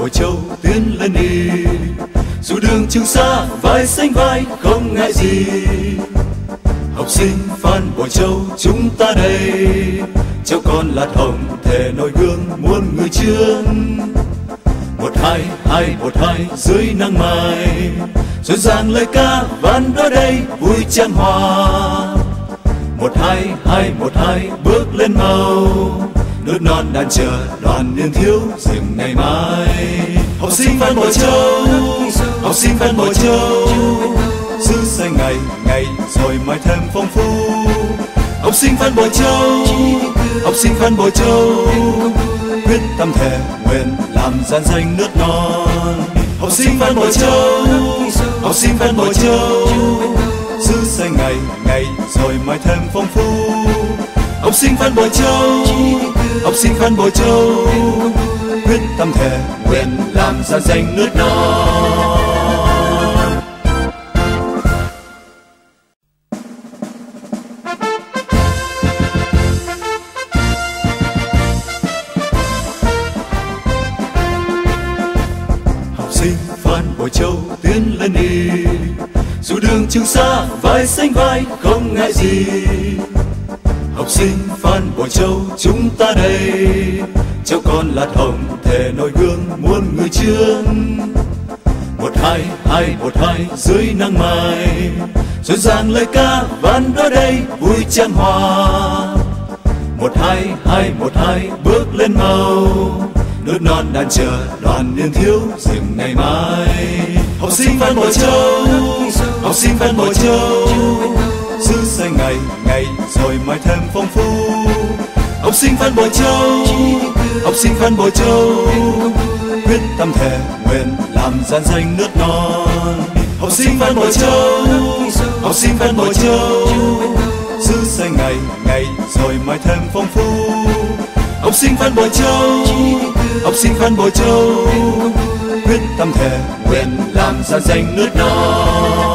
Bội Châu tiến lên đi, dù đường Trường Sa vai sánh vai không ngại gì. Học sinh Phan Bội Châu chúng ta đây, cháu con lạt hồng thề noi gương muôn người trước. 1-2-2-1-2 dưới nắng mai, rộn ràng lời ca vang đó đây vui chan hòa. 1-2-2-1-2 bước lên mau, nước non đàn chờ đoàn niên thiếu rừng ngày mai. Học sinh Phan Bội Châu, học sinh Phan Bội Châu, giữ say ngày ngày rồi mai thêm phong phú. Học sinh Phan Bội Châu, học sinh Phan Bội Châu, quyết tâm thề nguyện làm gian danh nước non. Học sinh Phan Bội Châu, học sinh Phan Bội Châu, giữ say ngày ngày rồi mai thêm phong phú. Học sinh Phan Bội Châu, học sinh Phan Bội Châu, quyết tâm thề nguyện làm gian danh nước non. Phan Bội Châu tiến lên đi, dù đường Trường Sa vai sánh vai không ngại gì. Học sinh Phan Bội Châu chúng ta đây, cháu con lạt hồng thề noi gương muôn người trước. 1-2-2-1-2 dưới nắng mai, rộn ràng lời ca vang đó đây vui chan hòa. 1-2-2-1-2 bước lên mau, nước non đàn chờ đoàn niên thiếu rừng ngày mai. Học sinh Phan Bội Châu, học sinh Phan Bội Châu, giữ say ngày ngày rồi mai thêm phong phú. Học sinh Phan Bội Châu, học sinh Phan Bội Châu, quyết tâm thề nguyện làm gian danh nước non. Học sinh Phan Bội Châu, học sinh Phan Bội Châu, giữ say ngày ngày rồi mai thêm phong phú. Học sinh Phan Bội Châu, học sinh Phan Bội Châu, quyết tâm thề nguyện làm gian danh nước non.